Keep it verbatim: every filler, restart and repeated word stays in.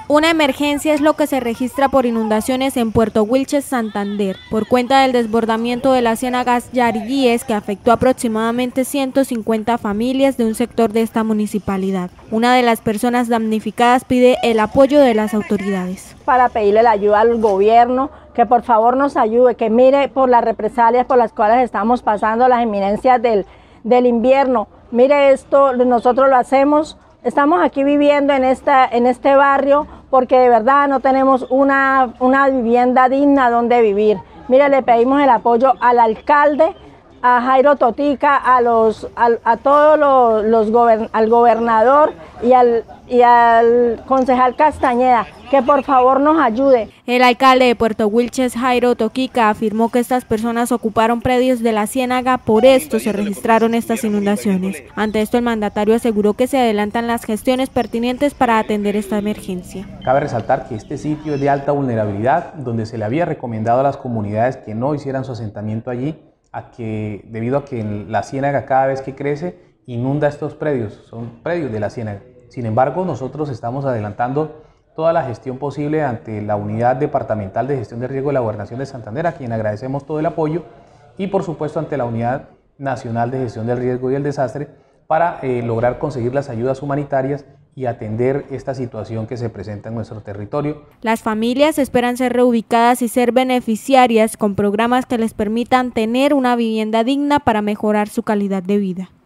Una emergencia es lo que se registra por inundaciones en Puerto Wilches, Santander, por cuenta del desbordamiento de la ciénaga Yariguíes, que afectó aproximadamente ciento cincuenta familias de un sector de esta municipalidad. Una de las personas damnificadas pide el apoyo de las autoridades. Para pedirle la ayuda al gobierno, que por favor nos ayude, que mire por las represalias por las cuales estamos pasando, las eminencias del, del invierno. Mire esto, nosotros lo hacemos. Estamos aquí viviendo en, esta, en este barrio porque de verdad no tenemos una, una vivienda digna donde vivir. Mire, le pedimos el apoyo al alcalde, a Jairo Totica, a, los, a, a todos los, los gobern, al gobernador y al, y al concejal Castañeda, que por favor nos ayude. El alcalde de Puerto Wilches, Jairo Totica, afirmó que estas personas ocuparon predios de la ciénaga, por esto se registraron estas inundaciones. Ante esto, el mandatario aseguró que se adelantan las gestiones pertinentes para atender esta emergencia. Cabe resaltar que este sitio es de alta vulnerabilidad, donde se le había recomendado a las comunidades que no hicieran su asentamiento allí, a que, debido a que la ciénaga cada vez que crece inunda estos predios, son predios de la ciénaga. Sin embargo, nosotros estamos adelantando toda la gestión posible ante la Unidad Departamental de Gestión de Riesgo de la Gobernación de Santander, a quien agradecemos todo el apoyo, y por supuesto ante la Unidad Nacional de Gestión del Riesgo y el Desastre, para eh, lograr conseguir las ayudas humanitarias y atender esta situación que se presenta en nuestro territorio. Las familias esperan ser reubicadas y ser beneficiarias con programas que les permitan tener una vivienda digna para mejorar su calidad de vida.